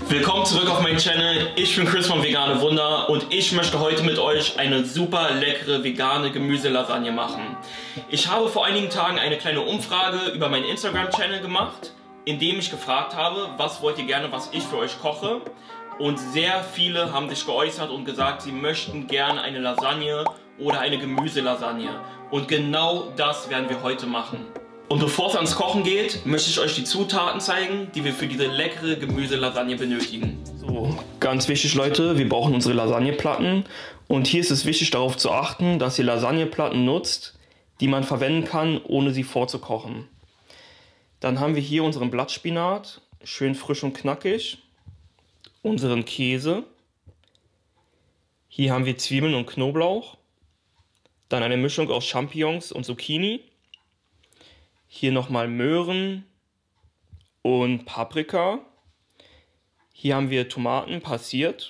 Willkommen zurück auf meinen Channel. Ich bin Chris von Vegane Wunder und ich möchte heute mit euch eine super leckere vegane Gemüselasagne machen. Ich habe vor einigen Tagen eine kleine Umfrage über meinen Instagram-Channel gemacht, in dem ich gefragt habe, was wollt ihr gerne, was ich für euch koche. Und sehr viele haben sich geäußert und gesagt, sie möchten gerne eine Lasagne oder eine Gemüselasagne. Und genau das werden wir heute machen. Und bevor es ans Kochen geht, möchte ich euch die Zutaten zeigen, die wir für diese leckere Gemüselasagne benötigen. So, ganz wichtig Leute, wir brauchen unsere Lasagneplatten. Und hier ist es wichtig darauf zu achten, dass ihr Lasagneplatten nutzt, die man verwenden kann, ohne sie vorzukochen. Dann haben wir hier unseren Blattspinat, schön frisch und knackig. Unseren Käse. Hier haben wir Zwiebeln und Knoblauch. Dann eine Mischung aus Champignons und Zucchini. Hier nochmal Möhren und Paprika. Hier haben wir Tomaten passiert.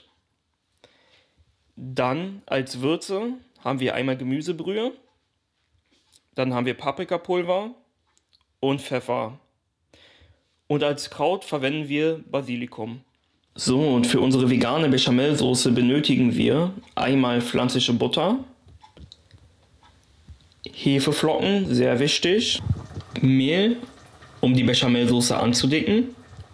Dann als Würze haben wir einmal Gemüsebrühe. Dann haben wir Paprikapulver und Pfeffer. Und als Kraut verwenden wir Basilikum. So, und für unsere vegane Bechamelsoße benötigen wir einmal pflanzliche Butter, Hefeflocken, sehr wichtig, Mehl, um die Bechamelsoße anzudicken,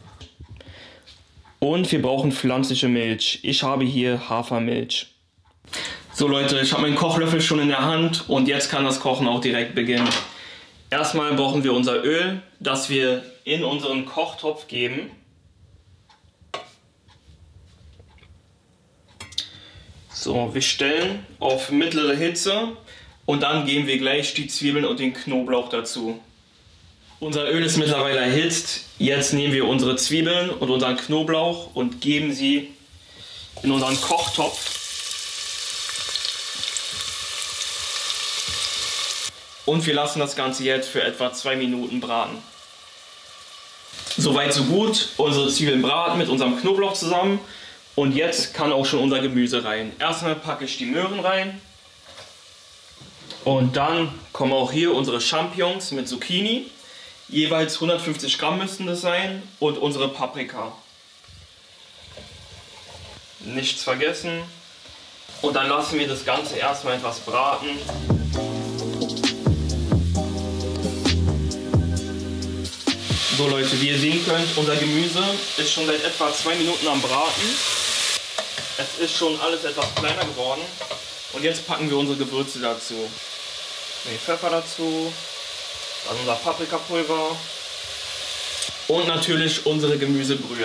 und wir brauchen pflanzliche Milch. Ich habe hier Hafermilch. So Leute, ich habe meinen Kochlöffel schon in der Hand und jetzt kann das Kochen auch direkt beginnen. Erstmal brauchen wir unser Öl, das wir in unseren Kochtopf geben. So, wir stellen auf mittlere Hitze und dann geben wir gleich die Zwiebeln und den Knoblauch dazu. Unser Öl ist mittlerweile erhitzt. Jetzt nehmen wir unsere Zwiebeln und unseren Knoblauch und geben sie in unseren Kochtopf. Und wir lassen das Ganze jetzt für etwa 2 Minuten braten. Soweit so gut. Unsere Zwiebeln braten mit unserem Knoblauch zusammen. Und jetzt kann auch schon unser Gemüse rein. Erstmal packe ich die Möhren rein. Und dann kommen auch hier unsere Champignons mit Zucchini. Jeweils 150 Gramm müssten das sein. Und unsere Paprika. Nichts vergessen. Und dann lassen wir das Ganze erstmal etwas braten. So Leute, wie ihr sehen könnt, unser Gemüse ist schon seit etwa 2 Minuten am Braten. Es ist schon alles etwas kleiner geworden. Und jetzt packen wir unsere Gewürze dazu. Den Pfeffer dazu, dann unser Paprikapulver und natürlich unsere Gemüsebrühe.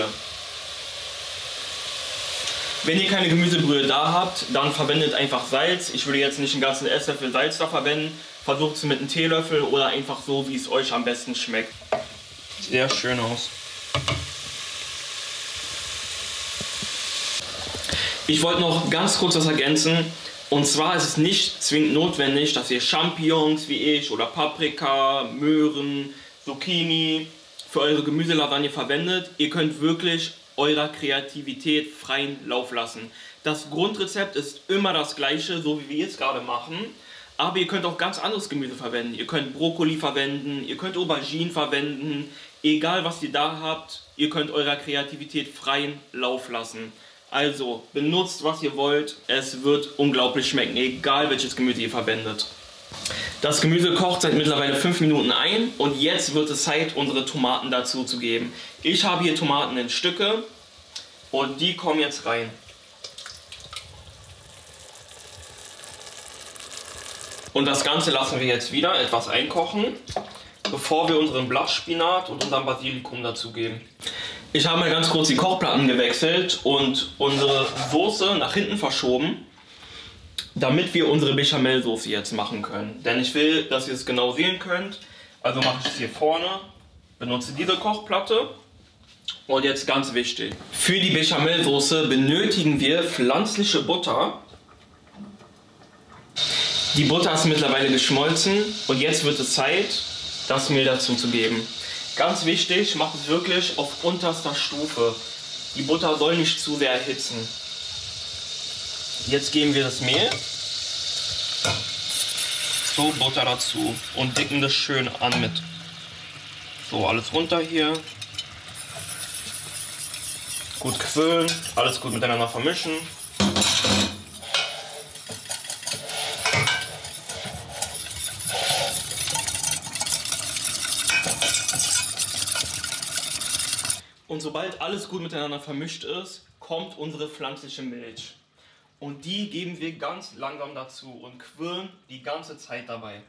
Wenn ihr keine Gemüsebrühe da habt, dann verwendet einfach Salz. Ich würde jetzt nicht einen ganzen Esslöffel Salz da verwenden. Versucht es mit einem Teelöffel oder einfach so, wie es euch am besten schmeckt. Sieht sehr schön aus. Ich wollte noch ganz kurz was ergänzen. Und zwar ist es nicht zwingend notwendig, dass ihr Champignons wie ich oder Paprika, Möhren, Zucchini für eure Gemüselasagne verwendet. Ihr könnt wirklich eurer Kreativität freien Lauf lassen. Das Grundrezept ist immer das gleiche, so wie wir es gerade machen. Aber ihr könnt auch ganz anderes Gemüse verwenden. Ihr könnt Brokkoli verwenden, ihr könnt Auberginen verwenden. Egal was ihr da habt, ihr könnt eurer Kreativität freien Lauf lassen. Also benutzt was ihr wollt, es wird unglaublich schmecken, egal welches Gemüse ihr verwendet. Das Gemüse kocht seit mittlerweile 5 Minuten ein und jetzt wird es Zeit, unsere Tomaten dazu zu geben. Ich habe hier Tomaten in Stücke und die kommen jetzt rein. Und das Ganze lassen wir jetzt wieder etwas einkochen, bevor wir unseren Blattspinat und unseren Basilikum dazugeben. Ich habe mal ganz kurz die Kochplatten gewechselt und unsere Soße nach hinten verschoben, damit wir unsere Bechamelsoße jetzt machen können. Denn ich will, dass ihr es genau sehen könnt. Also mache ich es hier vorne, benutze diese Kochplatte. Und jetzt ganz wichtig, für die Bechamelsoße benötigen wir pflanzliche Butter. Die Butter ist mittlerweile geschmolzen und jetzt wird es Zeit, das Mehl dazu zu geben. Ganz wichtig, macht es wirklich auf unterster Stufe. Die Butter soll nicht zu sehr erhitzen. Jetzt geben wir das Mehl zur Butter dazu und dicken das schön an mit. So, alles runter hier. Gut quirlen, alles gut miteinander vermischen. Und sobald alles gut miteinander vermischt ist, kommt unsere pflanzliche Milch. Und die geben wir ganz langsam dazu und quirlen die ganze Zeit dabei.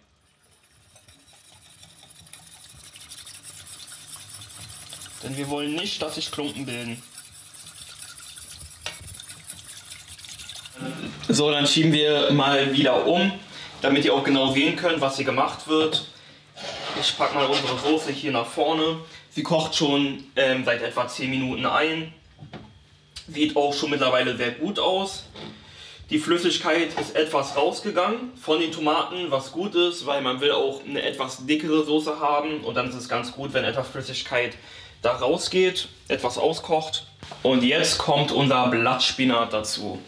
Denn wir wollen nicht, dass sich Klumpen bilden. So, dann schieben wir mal wieder um, damit ihr auch genau sehen könnt, was hier gemacht wird. Ich packe mal unsere Soße hier nach vorne. Sie kocht schon seit etwa 10 Minuten ein. Sieht auch schon mittlerweile sehr gut aus. Die Flüssigkeit ist etwas rausgegangen von den Tomaten, was gut ist, weil man will auch eine etwas dickere Soße haben. Und dann ist es ganz gut, wenn etwas Flüssigkeit da rausgeht, etwas auskocht. Und jetzt kommt unser Blattspinat dazu.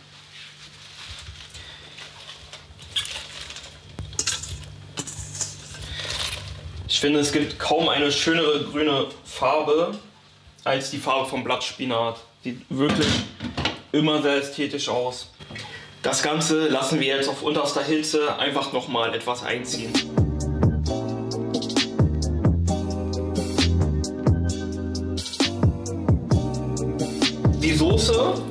Ich finde, es gibt kaum eine schönere grüne Farbe als die Farbe vom Blattspinat. Sieht wirklich immer sehr ästhetisch aus. Das Ganze lassen wir jetzt auf unterster Hitze einfach nochmal etwas einziehen. Die Soße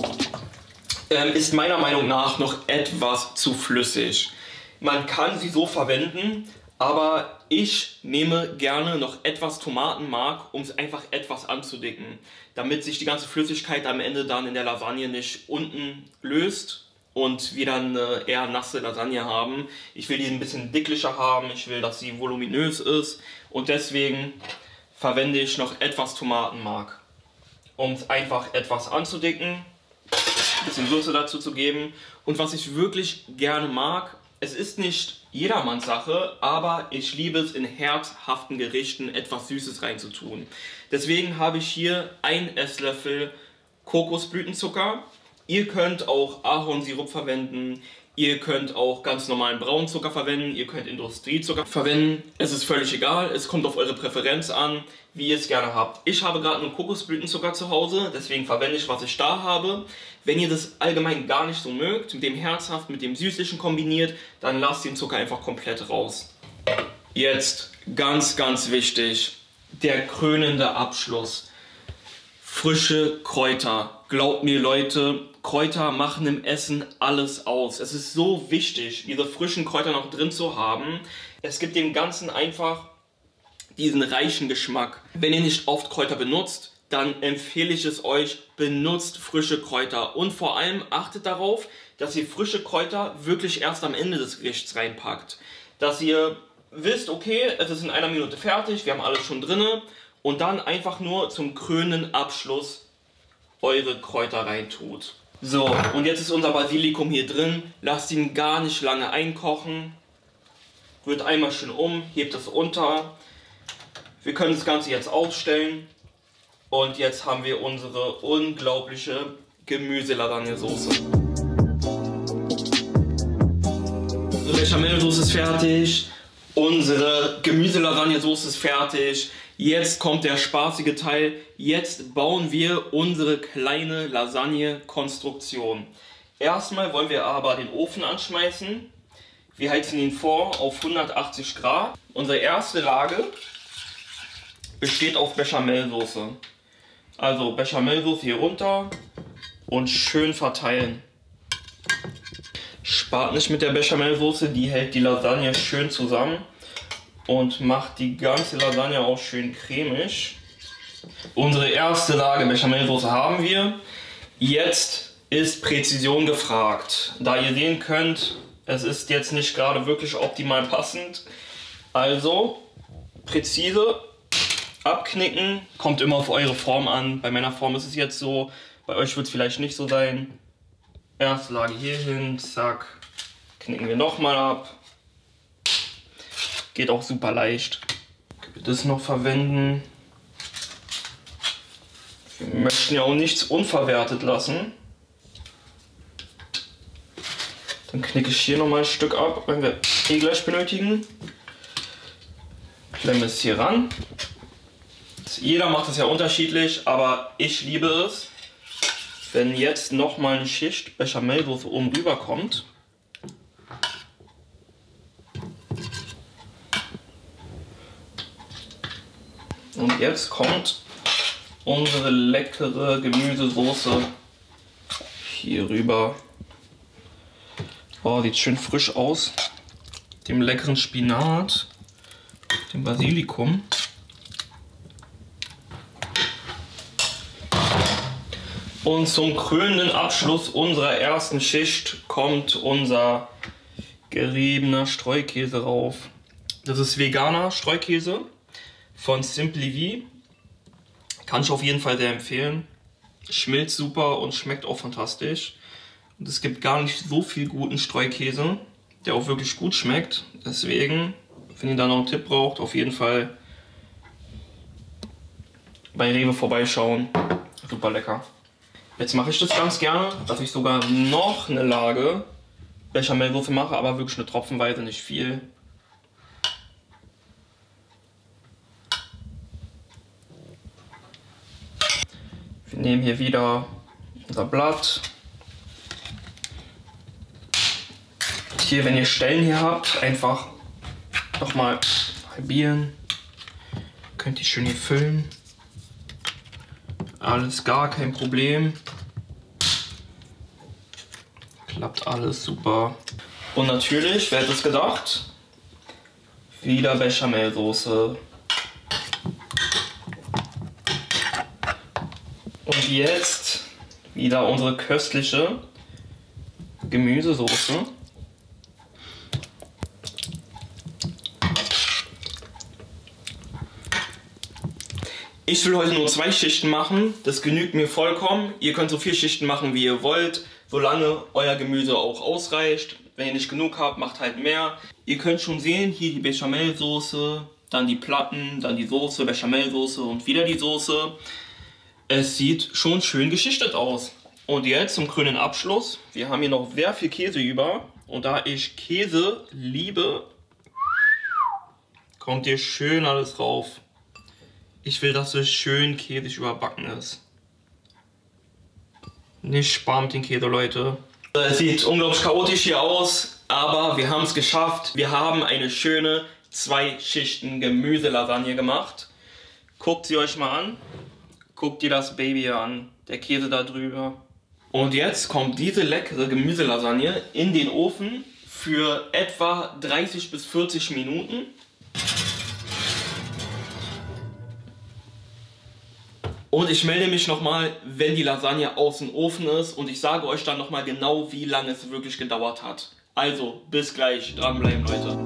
ist meiner Meinung nach noch etwas zu flüssig. Man kann sie so verwenden, aber ich nehme gerne noch etwas Tomatenmark, um es einfach etwas anzudicken, damit sich die ganze Flüssigkeit am Ende dann in der Lasagne nicht unten löst und wir dann eine eher nasse Lasagne haben. Ich will die ein bisschen dicklicher haben, ich will, dass sie voluminös ist und deswegen verwende ich noch etwas Tomatenmark, um es einfach etwas anzudicken, ein bisschen Soße dazu zu geben. Und was ich wirklich gerne mag, es ist nicht jedermanns Sache, aber ich liebe es, in herzhaften Gerichten etwas Süßes reinzutun. Deswegen habe ich hier einen Esslöffel Kokosblütenzucker. Ihr könnt auch Ahornsirup verwenden, ihr könnt auch ganz normalen Braunzucker verwenden, ihr könnt Industriezucker verwenden. Es ist völlig egal, es kommt auf eure Präferenz an, wie ihr es gerne habt. Ich habe gerade nur Kokosblütenzucker zu Hause, deswegen verwende ich, was ich da habe. Wenn ihr das allgemein gar nicht so mögt, mit dem Herzhaften, mit dem Süßlichen kombiniert, dann lasst den Zucker einfach komplett raus. Jetzt ganz, ganz wichtig, der krönende Abschluss. Frische Kräuter. Glaubt mir, Leute, Kräuter machen im Essen alles aus. Es ist so wichtig, diese frischen Kräuter noch drin zu haben. Es gibt dem Ganzen einfach diesen reichen Geschmack. Wenn ihr nicht oft Kräuter benutzt, dann empfehle ich es euch, benutzt frische Kräuter. Und vor allem achtet darauf, dass ihr frische Kräuter wirklich erst am Ende des Gerichts reinpackt. Dass ihr wisst, okay, es ist in einer Minute fertig, wir haben alles schon drin. Und dann einfach nur zum krönenden Abschluss eure Kräuter reintut. So, und jetzt ist unser Basilikum hier drin. Lasst ihn gar nicht lange einkochen. Rührt einmal schön um, hebt es unter. Wir können das Ganze jetzt aufstellen. Und jetzt haben wir unsere unglaubliche Gemüse-Lasagne-Soße. Unsere Bechamel-Soße ist fertig. Unsere Gemüse-Lasagne-Soße ist fertig. Jetzt kommt der spaßige Teil. Jetzt bauen wir unsere kleine Lasagne-Konstruktion. Erstmal wollen wir aber den Ofen anschmeißen. Wir heizen ihn vor auf 180 Grad. Unsere erste Lage besteht auf Bechamelsoße. Also Bechamelsoße hier runter und schön verteilen. Spart nicht mit der Bechamelsoße, die hält die Lasagne schön zusammen und macht die ganze Lasagne auch schön cremig. Unsere erste Lage Bechamelsoße haben wir. Jetzt ist Präzision gefragt. Da ihr sehen könnt, es ist jetzt nicht gerade wirklich optimal passend. Also präzise abknicken, kommt immer auf eure Form an. Bei meiner Form ist es jetzt so, bei euch wird es vielleicht nicht so sein. Erste Lage hier hin, zack, knicken wir nochmal ab. Geht auch super leicht. Das noch verwenden. Wir möchten ja auch nichts unverwertet lassen. Dann knicke ich hier nochmal ein Stück ab, wenn wir eh gleich benötigen. Klemmen es hier ran. Jeder macht es ja unterschiedlich, aber ich liebe es, wenn jetzt nochmal eine Schicht Bechamelsoße oben rüber kommt. Und jetzt kommt unsere leckere Gemüsesoße hier rüber. Oh, sieht schön frisch aus. Dem leckeren Spinat, dem Basilikum. Und zum krönenden Abschluss unserer ersten Schicht kommt unser geriebener Streukäse rauf. Das ist veganer Streukäse von Simply V. Kann ich auf jeden Fall sehr empfehlen. Schmilzt super und schmeckt auch fantastisch. Und es gibt gar nicht so viel guten Streukäse, der auch wirklich gut schmeckt. Deswegen, wenn ihr da noch einen Tipp braucht, auf jeden Fall bei Rewe vorbeischauen. Super lecker. Jetzt mache ich das ganz gerne, dass ich sogar noch eine Lage Bechamelsoße mache, aber wirklich eine tropfenweise, nicht viel. Wir nehmen hier wieder unser Blatt. Hier, wenn ihr Stellen hier habt, einfach nochmal halbieren. Könnt ihr schön hier füllen. Alles gar kein Problem. Klappt alles super. Und natürlich, wer hätte es gedacht, wieder Bechamelsoße. Und jetzt wieder unsere köstliche Gemüsesoße. Ich will heute nur 2 Schichten machen, das genügt mir vollkommen. Ihr könnt so viele Schichten machen, wie ihr wollt, solange euer Gemüse auch ausreicht. Wenn ihr nicht genug habt, macht halt mehr. Ihr könnt schon sehen, hier die Bechamelsoße, dann die Platten, dann die Soße, Bechamelsoße und wieder die Soße. Es sieht schon schön geschichtet aus. Und jetzt zum krönenden Abschluss. Wir haben hier noch sehr viel Käse über. Und da ich Käse liebe, kommt hier schön alles drauf. Ich will, dass es schön käsig überbacken ist. Nicht sparen mit den Käse, Leute. Es sieht unglaublich chaotisch hier aus, aber wir haben es geschafft. Wir haben eine schöne 2 Schichten Gemüselasagne gemacht. Guckt sie euch mal an. Guckt ihr das Baby hier an. Der Käse da drüber. Und jetzt kommt diese leckere Gemüselasagne in den Ofen für etwa 30 bis 40 Minuten. Und ich melde mich nochmal, wenn die Lasagne aus dem Ofen ist und ich sage euch dann nochmal genau, wie lange es wirklich gedauert hat. Also, bis gleich. Dranbleiben, Leute.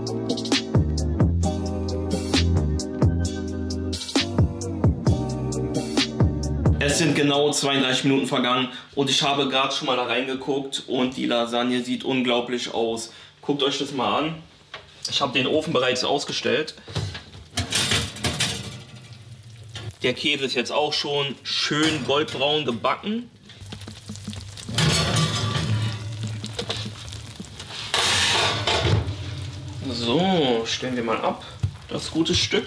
Es sind genau 32 Minuten vergangen und ich habe gerade schon mal da reingeguckt und die Lasagne sieht unglaublich aus. Guckt euch das mal an. Ich habe den Ofen bereits ausgestellt. Der Käse ist jetzt auch schon schön goldbraun gebacken. So, stellen wir mal ab, das gute Stück.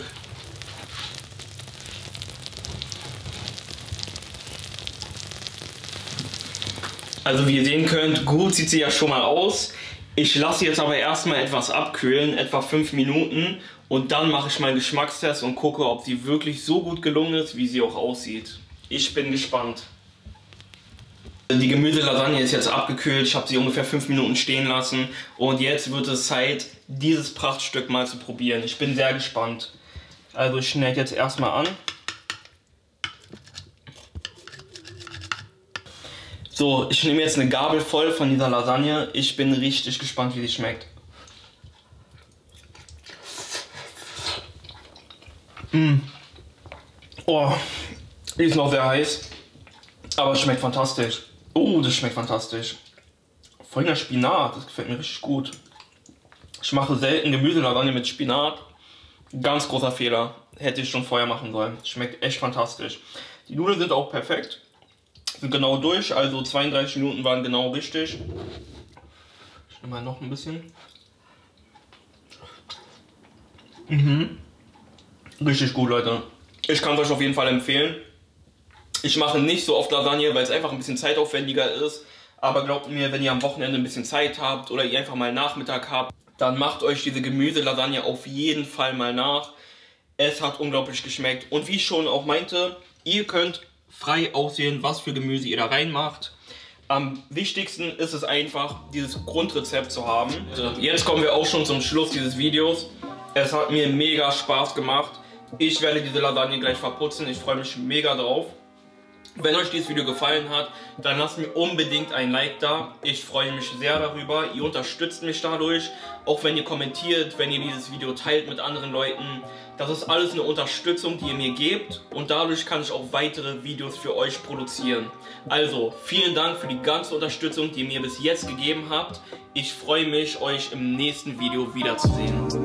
Also wie ihr sehen könnt, gut sieht sie ja schon mal aus. Ich lasse jetzt aber erstmal etwas abkühlen, etwa 5 Minuten. Und dann mache ich meinen Geschmackstest und gucke, ob sie wirklich so gut gelungen ist, wie sie auch aussieht. Ich bin gespannt. Die Gemüselasagne ist jetzt abgekühlt. Ich habe sie ungefähr 5 Minuten stehen lassen. Und jetzt wird es Zeit, dieses Prachtstück mal zu probieren. Ich bin sehr gespannt. Also ich schneide jetzt erstmal an. So, ich nehme jetzt eine Gabel voll von dieser Lasagne. Ich bin richtig gespannt, wie sie schmeckt. Oh, die ist noch sehr heiß, aber es schmeckt fantastisch. Oh, das schmeckt fantastisch. Voller Spinat, das gefällt mir richtig gut. Ich mache selten Gemüselasagne mit Spinat. Ganz großer Fehler, hätte ich schon vorher machen sollen. Schmeckt echt fantastisch. Die Nudeln sind auch perfekt, sind genau durch, also 32 Minuten waren genau richtig. Ich nehme mal noch ein bisschen. Richtig gut, Leute. Ich kann es euch auf jeden Fall empfehlen. Ich mache nicht so oft Lasagne, weil es einfach ein bisschen zeitaufwendiger ist. Aber glaubt mir, wenn ihr am Wochenende ein bisschen Zeit habt oder ihr einfach mal Nachmittag habt, dann macht euch diese Gemüselasagne auf jeden Fall mal nach. Es hat unglaublich geschmeckt. Und wie ich schon auch meinte, ihr könnt frei auswählen, was für Gemüse ihr da reinmacht. Am wichtigsten ist es einfach, dieses Grundrezept zu haben. Jetzt kommen wir auch schon zum Schluss dieses Videos. Es hat mir mega Spaß gemacht. Ich werde diese Lasagne gleich verputzen. Ich freue mich mega drauf. Wenn euch dieses Video gefallen hat, dann lasst mir unbedingt ein Like da. Ich freue mich sehr darüber. Ihr unterstützt mich dadurch. Auch wenn ihr kommentiert, wenn ihr dieses Video teilt mit anderen Leuten. Das ist alles eine Unterstützung, die ihr mir gebt. Und dadurch kann ich auch weitere Videos für euch produzieren. Also, vielen Dank für die ganze Unterstützung, die ihr mir bis jetzt gegeben habt. Ich freue mich, euch im nächsten Video wiederzusehen.